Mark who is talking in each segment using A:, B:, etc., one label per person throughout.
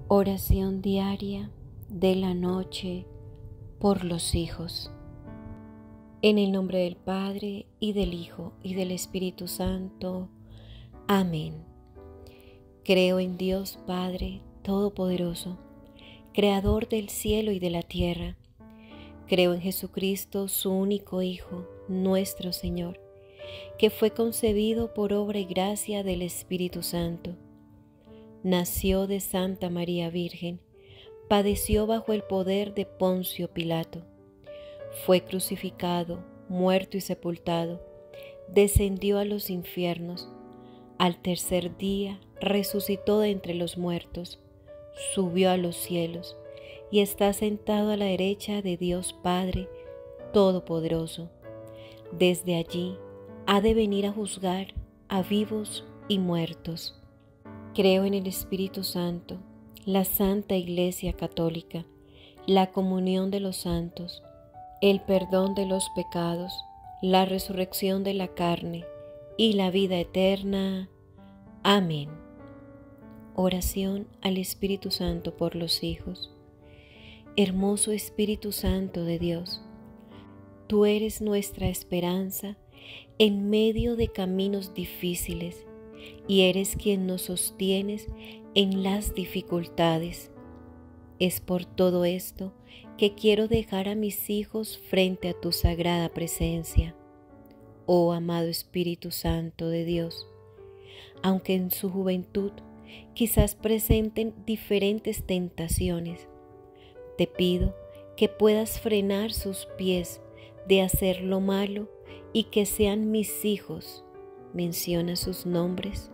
A: Oración diaria de la noche por los hijos. En el nombre del Padre, y del Hijo, y del Espíritu Santo. Amén. Creo en Dios Padre Todopoderoso, Creador del cielo y de la tierra. Creo en Jesucristo, su único Hijo, nuestro Señor, que fue concebido por obra y gracia del Espíritu Santo. Nació de Santa María Virgen, padeció bajo el poder de Poncio Pilato, fue crucificado, muerto y sepultado, descendió a los infiernos, al tercer día resucitó de entre los muertos, subió a los cielos y está sentado a la derecha de Dios Padre Todopoderoso. Desde allí ha de venir a juzgar a vivos y muertos. Creo en el Espíritu Santo, la Santa Iglesia Católica, la comunión de los santos, el perdón de los pecados, la resurrección de la carne y la vida eterna. Amén. Oración al Espíritu Santo por los hijos. Hermoso Espíritu Santo de Dios, tú eres nuestra esperanza en medio de caminos difíciles, y eres quien nos sostienes en las dificultades. Es por todo esto que quiero dejar a mis hijos frente a tu sagrada presencia. Oh amado Espíritu Santo de Dios, aunque en su juventud quizás presenten diferentes tentaciones, te pido que puedas frenar sus pies de hacer lo malo y que sean mis hijos. Menciona sus nombres.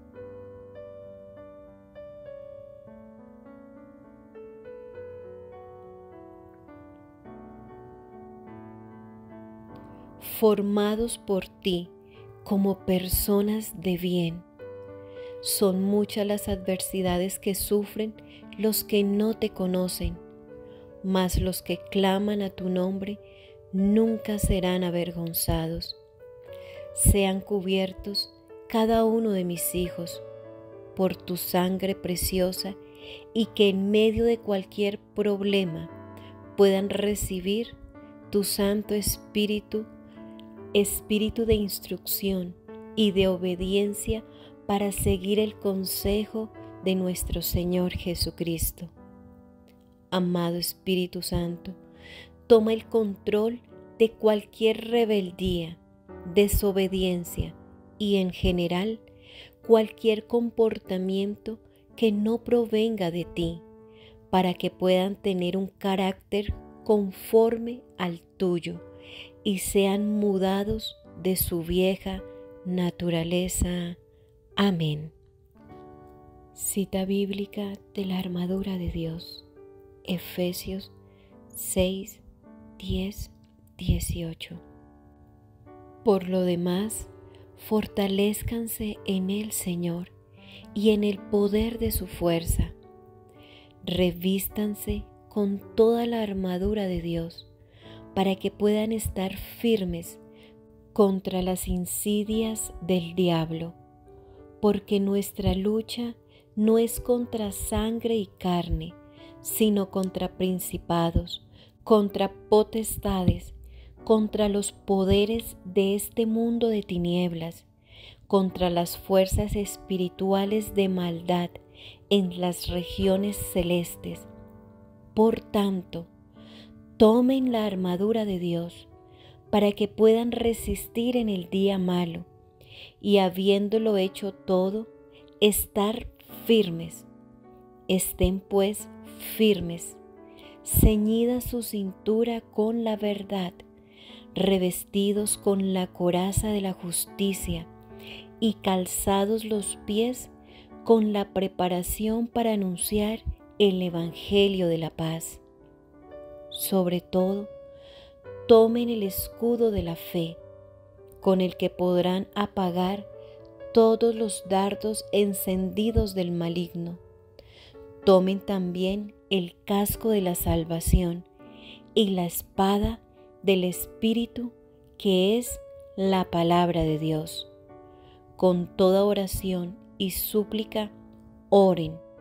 A: Formados por ti como personas de bien. Son muchas las adversidades que sufren los que no te conocen, mas los que claman a tu nombre nunca serán avergonzados. Sean cubiertos cada uno de mis hijos por tu sangre preciosa, y que en medio de cualquier problema puedan recibir tu Santo Espíritu, Espíritu de instrucción y de obediencia para seguir el consejo de nuestro Señor Jesucristo. Amado Espíritu Santo, toma el control de cualquier rebeldía, desobediencia y en general cualquier comportamiento que no provenga de ti, para que puedan tener un carácter conforme al tuyo y sean mudados de su vieja naturaleza. Amén. Cita bíblica de la armadura de Dios, Efesios 6, 10, 18. Por lo demás, fortalézcanse en el Señor y en el poder de su fuerza. Revístanse con toda la armadura de Dios para que puedan estar firmes contra las insidias del diablo, porque nuestra lucha no es contra sangre y carne, sino contra principados, contra potestades, contra los poderes de este mundo de tinieblas, contra las fuerzas espirituales de maldad en las regiones celestes. Por tanto, tomen la armadura de Dios para que puedan resistir en el día malo y, habiéndolo hecho todo, estar firmes. Estén pues firmes, ceñida su cintura con la verdad, revestidos con la coraza de la justicia y calzados los pies con la preparación para anunciar el Evangelio de la paz. Sobre todo, tomen el escudo de la fe, con el que podrán apagar todos los dardos encendidos del maligno. Tomen también el casco de la salvación y la espada del Espíritu, que es la palabra de Dios. Con toda oración y súplica, oren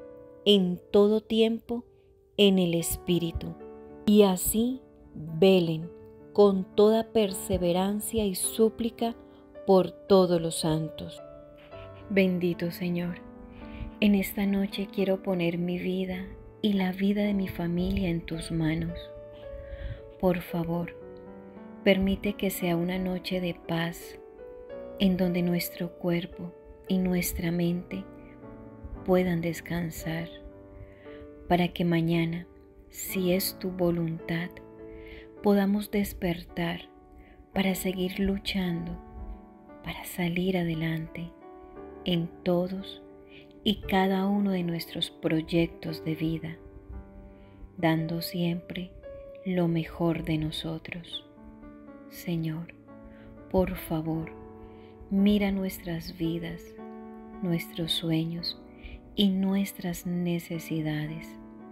A: en todo tiempo en el Espíritu, y así velen con toda perseverancia y súplica por todos los santos. Bendito Señor, en esta noche quiero poner mi vida y la vida de mi familia en tus manos. Por favor, permite que sea una noche de paz, en donde nuestro cuerpo y nuestra mente puedan descansar, para que mañana, si es tu voluntad, podamos despertar para seguir luchando, para salir adelante en todos y cada uno de nuestros proyectos de vida, dando siempre lo mejor de nosotros. Señor, por favor, mira nuestras vidas, nuestros sueños y nuestras necesidades.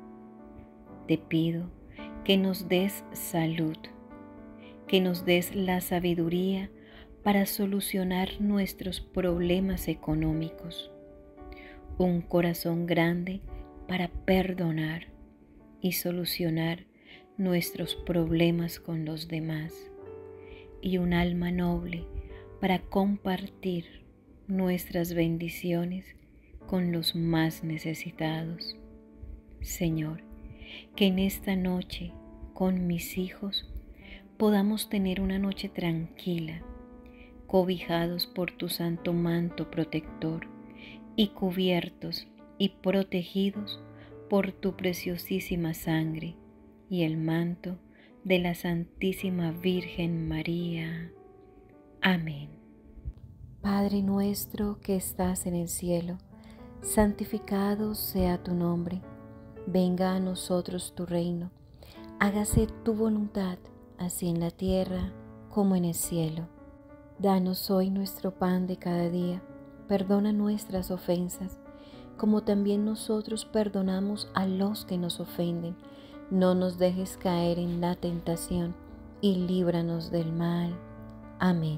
A: Te pido que nos des salud, que nos des la sabiduría para solucionar nuestros problemas económicos, un corazón grande para perdonar y solucionar nuestros problemas con los demás, y un alma noble para compartir nuestras bendiciones con los más necesitados. Señor, que en esta noche con mis hijos podamos tener una noche tranquila, cobijados por tu santo manto protector y cubiertos y protegidos por tu preciosísima sangre y el manto de la Santísima Virgen María. Amén. Padre nuestro que estás en el cielo, santificado sea tu nombre. Venga a nosotros tu reino. Hágase tu voluntad, así en la tierra como en el cielo. Danos hoy nuestro pan de cada día. Perdona nuestras ofensas, como también nosotros perdonamos a los que nos ofenden. No nos dejes caer en la tentación y líbranos del mal. Amén.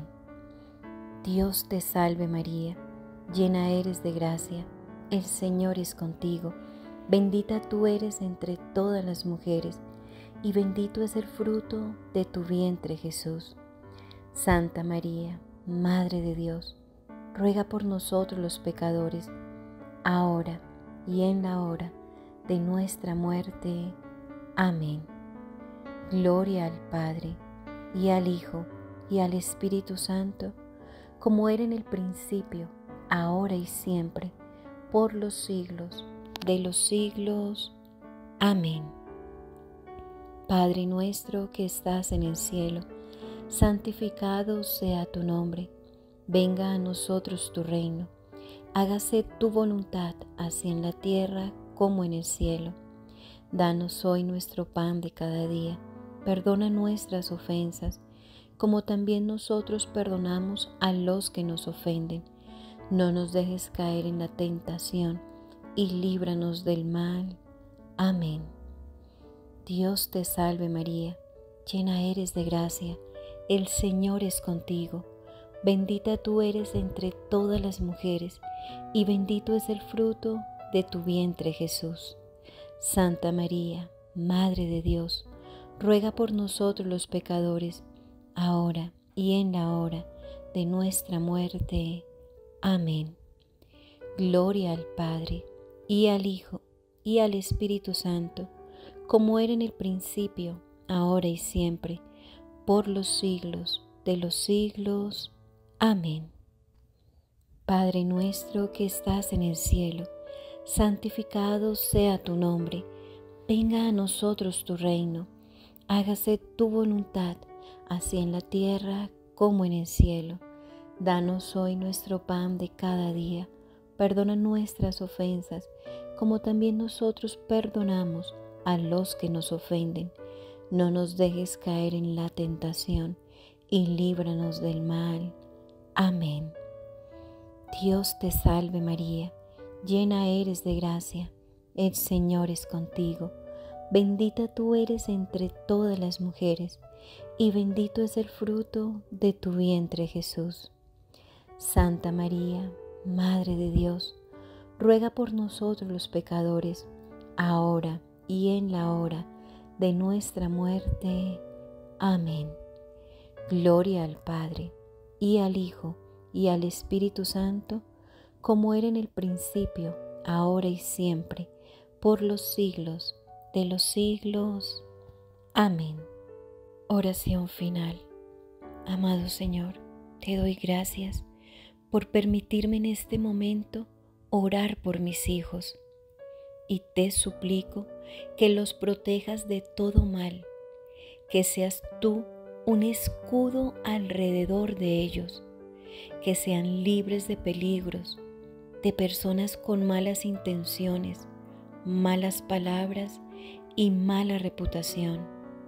A: Dios te salve María, llena eres de gracia, el Señor es contigo. Bendita tú eres entre todas las mujeres, y bendito es el fruto de tu vientre Jesús. Santa María, Madre de Dios, ruega por nosotros los pecadores, ahora y en la hora de nuestra muerte. Amén. Gloria al Padre, y al Hijo, y al Espíritu Santo, como era en el principio, ahora y siempre, por los siglos de los siglos. Amén. Padre nuestro que estás en el cielo, santificado sea tu nombre. Venga a nosotros tu reino. Hágase tu voluntad, así en la tierra como en el cielo. Danos hoy nuestro pan de cada día. Perdona nuestras ofensas, como también nosotros perdonamos a los que nos ofenden. No nos dejes caer en la tentación, y líbranos del mal. Amén. Dios te salve María, llena eres de gracia, el Señor es contigo. Bendita tú eres entre todas las mujeres, y bendito es el fruto de tu vientre Jesús. Santa María, Madre de Dios, ruega por nosotros los pecadores, ahora y en la hora de nuestra muerte. Amén. Gloria al Padre, y al Hijo, y al Espíritu Santo, como era en el principio, ahora y siempre, por los siglos de los siglos. Amén. Padre nuestro que estás en el cielo, santificado sea tu nombre. Venga a nosotros tu reino. Hágase tu voluntad, así en la tierra como en el cielo. Danos hoy nuestro pan de cada día. Perdona nuestras ofensas, como también nosotros perdonamos a los que nos ofenden. No nos dejes caer en la tentación, y líbranos del mal. Amén. Dios te salve María, llena eres de gracia, el Señor es contigo. Bendita tú eres entre todas las mujeres, y bendito es el fruto de tu vientre Jesús. Santa María, Madre de Dios, ruega por nosotros los pecadores, ahora y en la hora de nuestra muerte. Amén. Gloria al Padre, y al Hijo, y al Espíritu Santo, como era en el principio, ahora y siempre, por los siglos de los siglos. Amén. Oración final. Amado Señor, te doy gracias por permitirme en este momento orar por mis hijos, y te suplico que los protejas de todo mal, que seas tú un escudo alrededor de ellos, que sean libres de peligros, de personas con malas intenciones, malas palabras y mala reputación.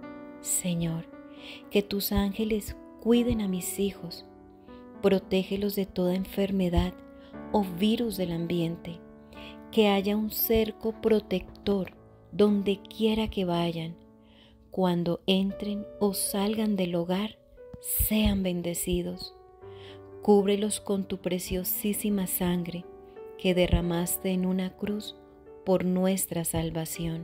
A: Señor, que tus ángeles cuiden a mis hijos, protégelos de toda enfermedad o virus del ambiente, que haya un cerco protector donde quiera que vayan. Cuando entren o salgan del hogar, sean bendecidos. Cúbrelos con tu preciosísima sangre que derramaste en una cruz por nuestra salvación.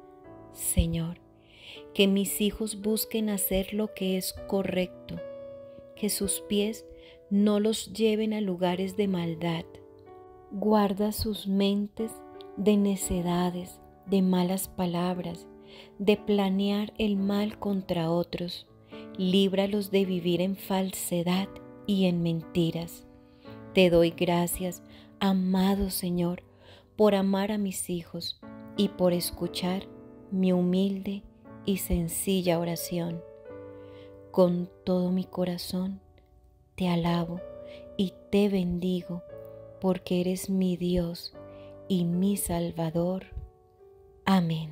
A: Señor, que mis hijos busquen hacer lo que es correcto, que sus pies no los lleven a lugares de maldad. Guarda sus mentes de necedades, de malas palabras, de planear el mal contra otros. Líbralos de vivir en falsedad y en mentiras. Te doy gracias, amado Señor, por amar a mis hijos y por escuchar mi humilde y sencilla oración. Con todo mi corazón te alabo y te bendigo, porque eres mi Dios y mi Salvador. Amén.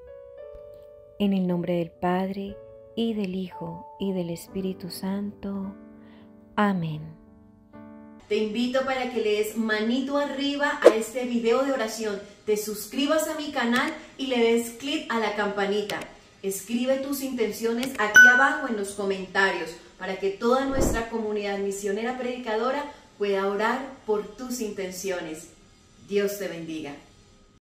A: En el nombre del Padre, y del Hijo, y del Espíritu Santo. Amén.
B: Te invito para que le des manito arriba a este video de oración, te suscribas a mi canal y le des clic a la campanita. Escribe tus intenciones aquí abajo en los comentarios para que toda nuestra comunidad misionera predicadora pueda orar por tus intenciones. Dios te bendiga.